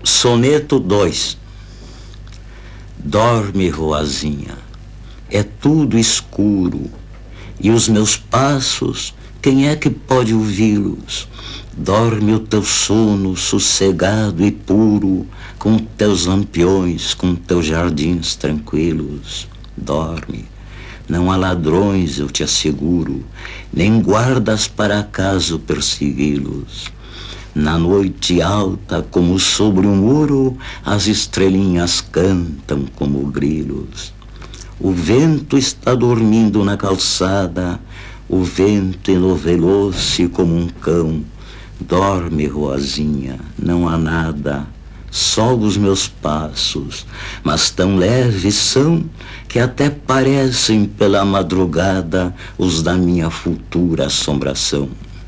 Soneto 2. Dorme, ruazinha, é tudo escuro, e os meus passos, quem é que pode ouvi-los? Dorme o teu sono sossegado e puro, com teus lampiões, com teus jardins tranquilos. Dorme, não há ladrões, eu te asseguro, nem guardas para acaso persegui-los. Na noite alta, como sobre um muro, as estrelinhas cantam como grilos. O vento está dormindo na calçada, o vento enovelou-se como um cão. Dorme, ruazinha, não há nada, só os meus passos, mas tão leves são que até parecem pela madrugada os da minha futura assombração.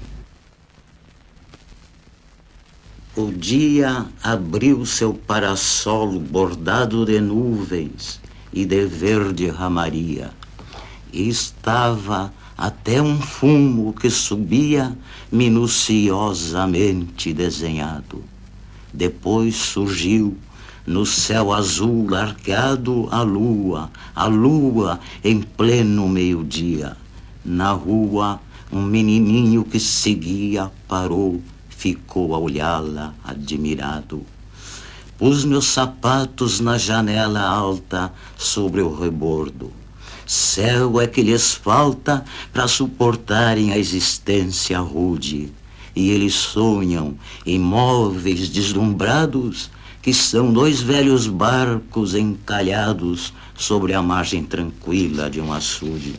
O dia abriu seu parasolo bordado de nuvens e de verde ramaria, e estava até um fumo que subia minuciosamente desenhado. Depois surgiu no céu azul arqueado a lua em pleno meio-dia. Na rua, um menininho que seguia parou, ficou a olhá-la admirado. Pus meus sapatos na janela alta sobre o rebordo. Céu é que lhes falta para suportarem a existência rude. E eles sonham, imóveis, deslumbrados, que são dois velhos barcos encalhados sobre a margem tranquila de um açude.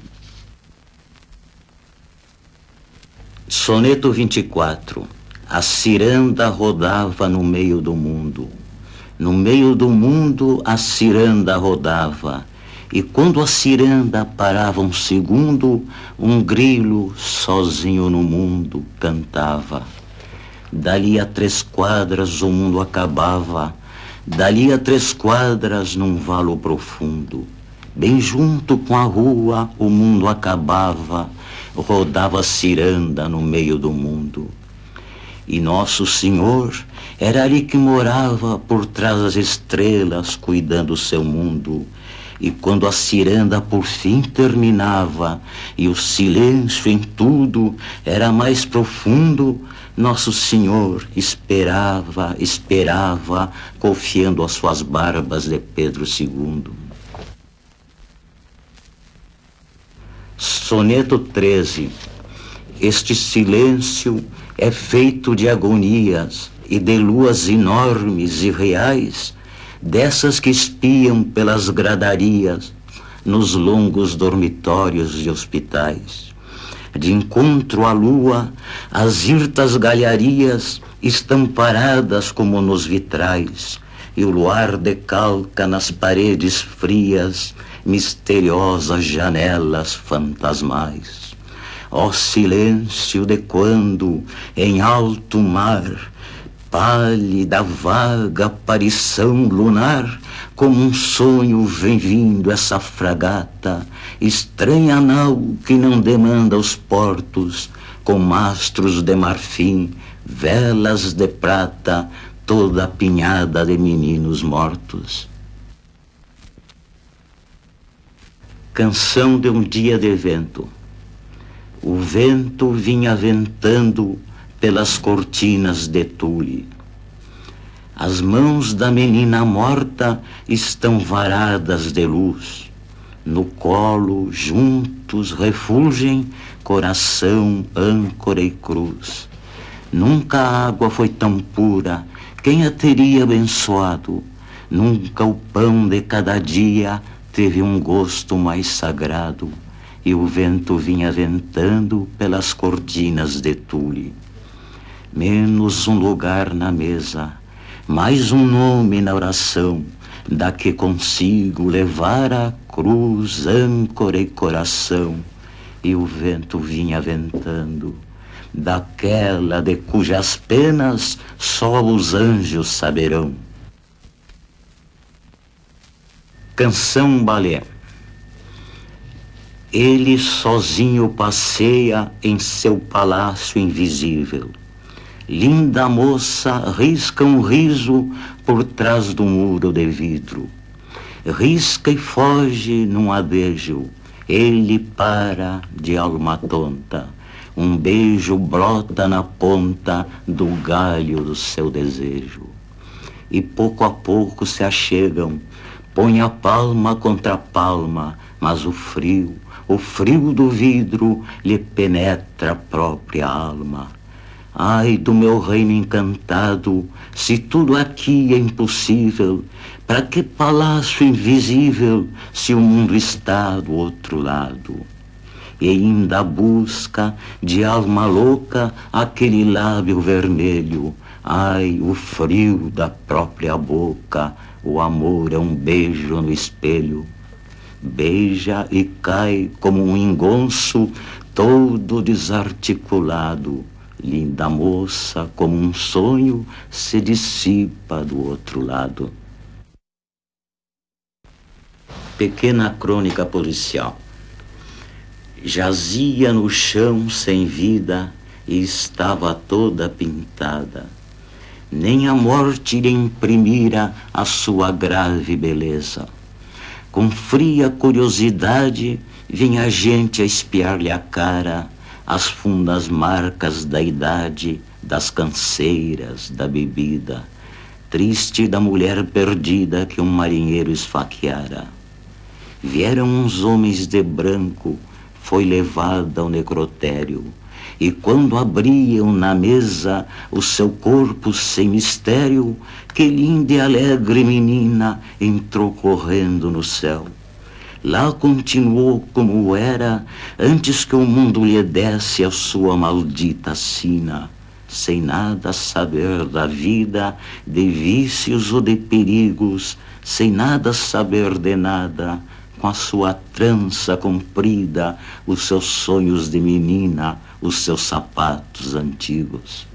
Soneto 24. A ciranda rodava no meio do mundo. No meio do mundo a ciranda rodava. E quando a ciranda parava um segundo, um grilo sozinho no mundo cantava. Dali a 3 quadras o mundo acabava. Dali a 3 quadras num valo profundo. Bem junto com a rua o mundo acabava. Rodava a ciranda no meio do mundo. E Nosso Senhor era ali que morava por trás das estrelas, cuidando o seu mundo. E quando a ciranda por fim terminava e o silêncio em tudo era mais profundo, Nosso Senhor esperava, confiando as suas barbas de Pedro II. Soneto 13. Este silêncio é feito de agonias e de luas enormes e reais, dessas que espiam pelas gradarias nos longos dormitórios de hospitais. De encontro à lua, as hirtas galharias estão paradas como nos vitrais, e o luar decalca nas paredes frias misteriosas janelas fantasmais. Ó silêncio de quando, em alto mar, pálida, vaga aparição lunar, como um sonho vem vindo essa fragata, estranha nau que não demanda os portos, com mastros de marfim, velas de prata, toda apinhada de meninos mortos. Canção de um dia de vento. O vento vinha ventando pelas cortinas de tule. As mãos da menina morta estão varadas de luz. No colo, juntos, refulgem coração, âncora e cruz. Nunca a água foi tão pura, quem a teria abençoado? Nunca o pão de cada dia teve um gosto mais sagrado. E o vento vinha ventando pelas cortinas de tule. Menos um lugar na mesa, mais um nome na oração, da que consigo levar a cruz, âncora e coração. E o vento vinha ventando, daquela de cujas penas só os anjos saberão. Canção balé. Ele sozinho passeia em seu palácio invisível. Linda moça risca um riso por trás do muro de vidro. Risca e foge num adejo. Ele para de alma tonta. Um beijo brota na ponta do galho do seu desejo. E pouco a pouco se achegam, põe a palma contra a palma, mas o frio do vidro lhe penetra a própria alma. Ai do meu reino encantado, se tudo aqui é impossível, para que palácio invisível, se o mundo está do outro lado? E ainda busca de alma louca aquele lábio vermelho. Ai, o frio da própria boca, o amor é um beijo no espelho. Beija e cai como um engonço todo desarticulado. Linda moça, como um sonho, se dissipa do outro lado. Pequena crônica policial. Jazia no chão sem vida e estava toda pintada. Nem a morte lhe imprimira a sua grave beleza. Com fria curiosidade vinha a gente a espiar-lhe a cara, as fundas marcas da idade, das canseiras, da bebida, triste da mulher perdida que um marinheiro esfaqueara. Vieram uns homens de branco, foi levada ao necrotério, e quando abriam na mesa o seu corpo sem mistério, que linda e alegre menina entrou correndo no céu. Lá continuou como era, antes que o mundo lhe desse a sua maldita sina, sem nada saber da vida, de vícios ou de perigos, sem nada saber de nada, com a sua trança comprida, os seus sonhos de menina, os seus sapatos antigos.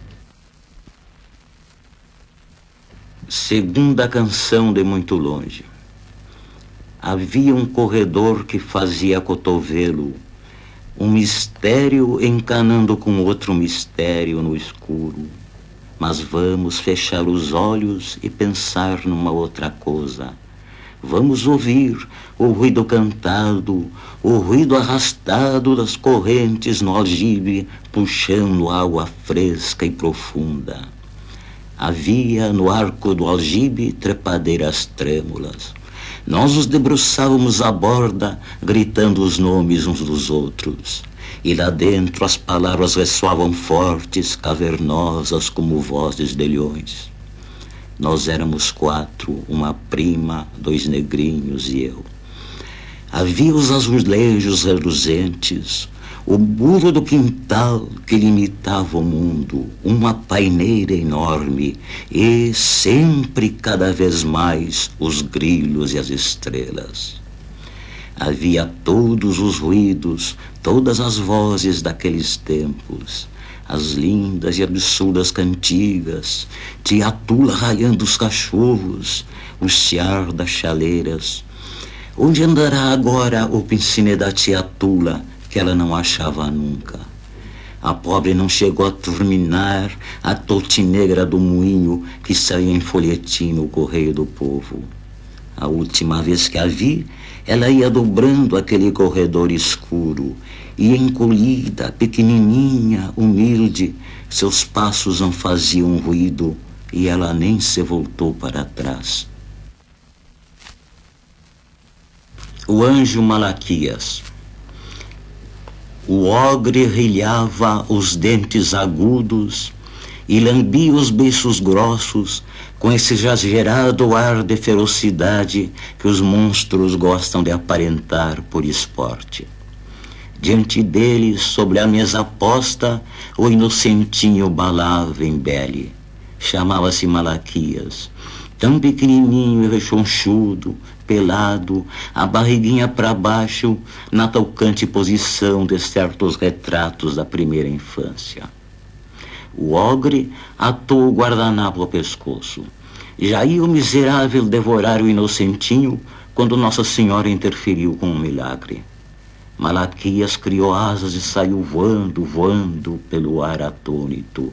Segunda canção de Muito Longe. Havia um corredor que fazia cotovelo, um mistério encanando com outro mistério no escuro. Mas vamos fechar os olhos e pensar numa outra coisa. Vamos ouvir o ruído cantado, o ruído arrastado das correntes no aljibe, puxando água fresca e profunda. Havia no arco do aljibe trepadeiras trêmulas. Nós nos debruçávamos à borda, gritando os nomes uns dos outros. E lá dentro as palavras ressoavam fortes, cavernosas como vozes de leões. Nós éramos 4, uma prima, 2 negrinhos e eu. Havia os azulejos reluzentes, o muro do quintal que limitava o mundo, uma paineira enorme e, sempre cada vez mais, os grilos e as estrelas. Havia todos os ruídos, todas as vozes daqueles tempos, as lindas e absurdas cantigas, tia Tula ralhando os cachorros, o chiar das chaleiras. Onde andará agora o pincinê da tia Tula, que ela não achava nunca? A pobre não chegou a terminar a totinegra do moinho que saía em folhetim no Correio do Povo. A última vez que a vi, ela ia dobrando aquele corredor escuro, e encolhida, pequenininha, humilde, seus passos não faziam ruído, e ela nem se voltou para trás. O anjo Malaquias. O ogre rilhava os dentes agudos e lambia os beiços grossos com esse exagerado ar de ferocidade que os monstros gostam de aparentar por esporte. Diante dele, sobre a mesa posta, o inocentinho balava em bele. Chamava-se Malaquias, tão pequenininho e rechonchudo, pelado, a barriguinha para baixo, na tocante posição de certos retratos da primeira infância. O ogre atou o guardanapo ao pescoço. Já ia o miserável devorar o inocentinho quando Nossa Senhora interferiu com um milagre. Malaquias criou asas e saiu voando, voando pelo ar atônito.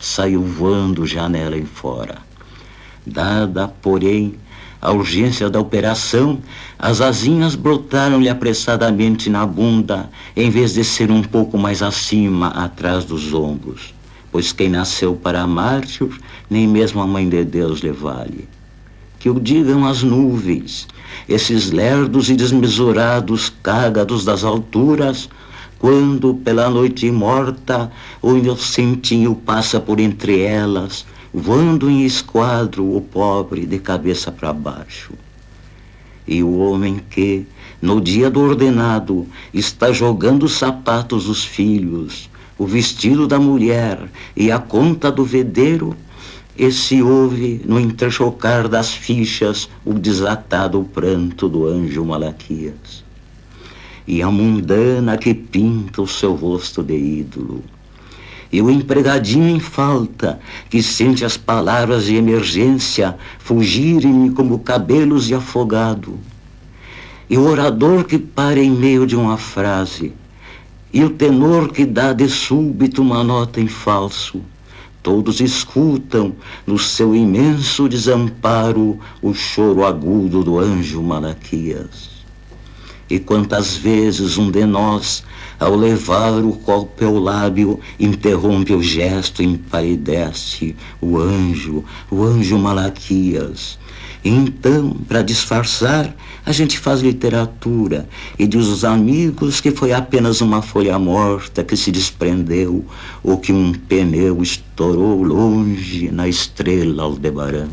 saiu voando janela em fora. Dada, porém, a urgência da operação, as asinhas brotaram-lhe apressadamente na bunda, em vez de ser um pouco mais acima, atrás dos ombros. Pois quem nasceu para mártir, nem mesmo a Mãe de Deus lhe vale. Que o digam as nuvens, esses lerdos e desmesurados cágados das alturas, quando, pela noite morta, o inocentinho passa por entre elas, voando em esquadro o pobre de cabeça para baixo. E o homem que, no dia do ordenado, está jogando os sapatos dos filhos, o vestido da mulher e a conta do vedeiro, esse ouve, no entrechocar das fichas, o desatado pranto do anjo Malaquias. E a mundana que pinta o seu rosto de ídolo. E o empregadinho em falta, que sente as palavras de emergência fugirem como cabelos de afogado. E o orador que para em meio de uma frase. E o tenor que dá de súbito uma nota em falso. Todos escutam, no seu imenso desamparo, o choro agudo do anjo Malaquias. E quantas vezes um de nós, ao levar o copo ao lábio, interrompe o gesto e empalidece o anjo Malaquias. E então, para disfarçar, a gente faz literatura e diz aos amigos que foi apenas uma folha morta que se desprendeu ou que um pneu estourou longe na estrela Aldebaran.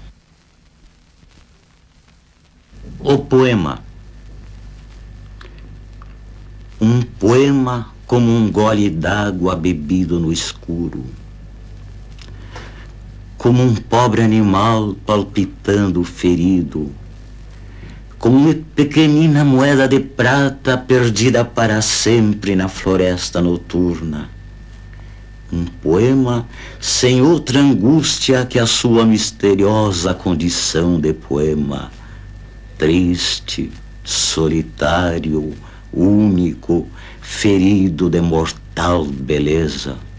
O poema. Um poema como um gole d'água bebido no escuro. Como um pobre animal palpitando ferido. Como uma pequenina moeda de prata perdida para sempre na floresta noturna. Um poema sem outra angústia que a sua misteriosa condição de poema. Triste, solitário, único, ferido de mortal beleza.